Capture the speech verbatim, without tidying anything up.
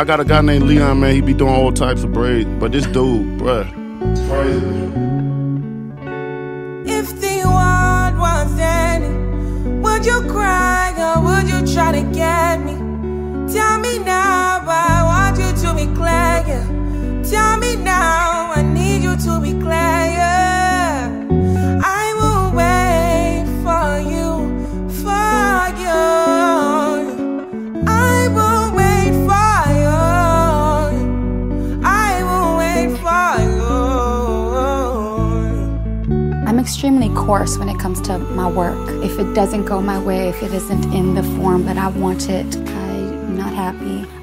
I got a guy named Leon, man. He be doing all types of braids. But this dude, bruh, crazy. If the world was ending, would you cry or would you try to get me? Tell me now, I want you to be clear, yeah. Tell me now, I need you to be clear, yeah. I will wait for you, for you. I will wait for you. I will wait for you. I'm extremely coarse when it comes to my work. If it doesn't go my way, if it isn't in the form that I want it, I'm not happy.